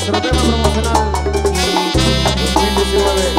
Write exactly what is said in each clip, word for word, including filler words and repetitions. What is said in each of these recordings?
nuestro tema promocional dos mil diecinueve.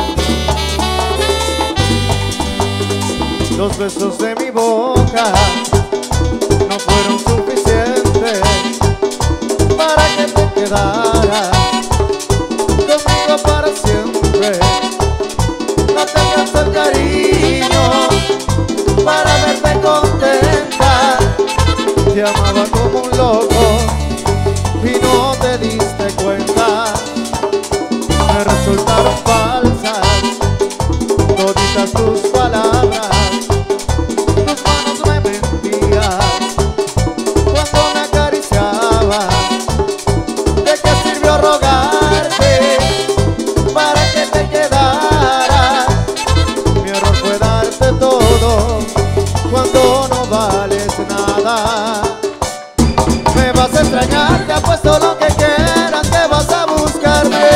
Los besos de mi boca no fueron suficientes para que te quedaras conmigo para siempre. No te alcanzó el cariño para verte contenta. Te amaba como un loco y no te diste cuenta. Me resultaron falsas toditas tus palabras. Tus manos me mentían cuando me acariciabas. ¿De qué sirvió rogarte para que te quedaras? Mi error fue darte todo cuando no vales nada. Me vas a extrañar, te apuesto lo que quieras, te vas a buscarme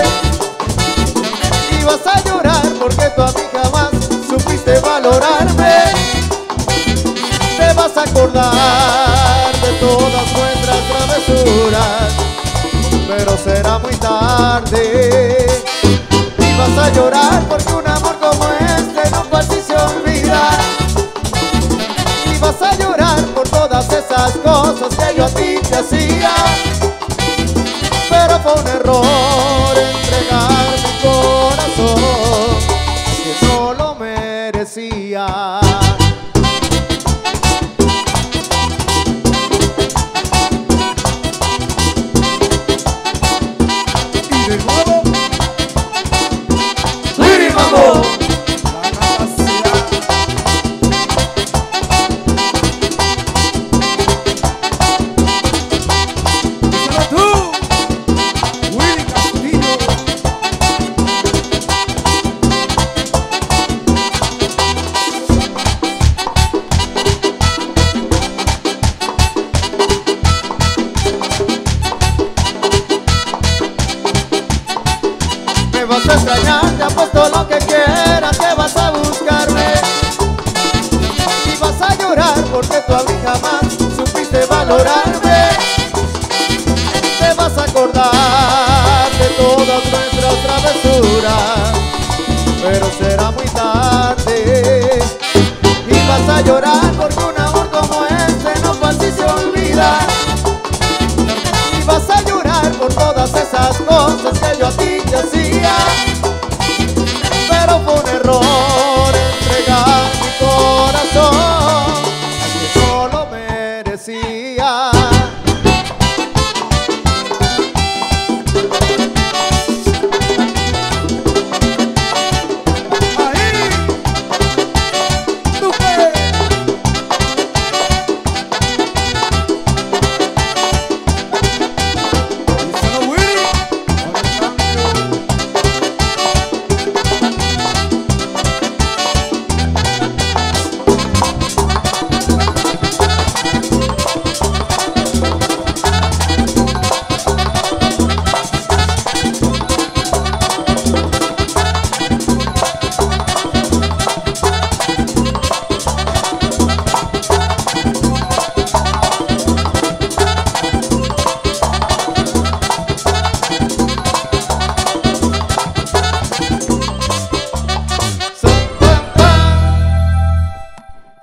y vas a llorar porque tú a mí jamás supiste valorarme. Te vas a acordar de todas nuestras travesuras, pero será muy tarde. Y vas a llorar porque un amor como este no fácil se olvida. Y vas a llorar por todas esas cosas que yo a ti te hacía. Pero fue un error entregar mi corazón que no lo merecía. Y de nuevo, Liri Mambo. Me vas a extrañar, te apuesto lo que quieras, te vas a buscarme y vas a llorar porque tú a mí jamás supiste valorarme. Te vas a acordar de todas nuestras travesuras, pero será muy tarde. Y vas a llorar porque un amor como este no fácil se olvida. Y vas a llorar por todas esas cosas que yo a ti te hacía. Pero fue un error entregar mi corazón que no lo merecía.